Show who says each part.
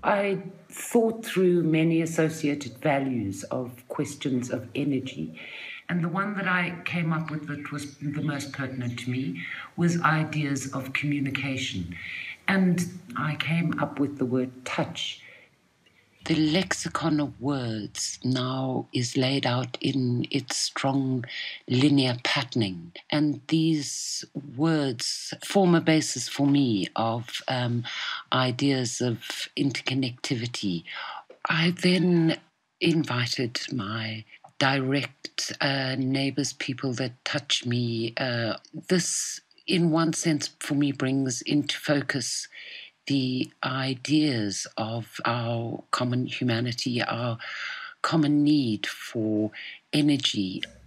Speaker 1: I thought through many associated values of questions of energy. And the one that I came up with that was the most pertinent to me was ideas of communication. And I came up with the word touch. The lexicon of words now is laid out in its strong linear patterning. And these words form a basis for me of ideas of interconnectivity. I then invited my direct neighbours, people that touch me. This, in one sense, for me, brings into focus the ideas of our common humanity, our common need for energy.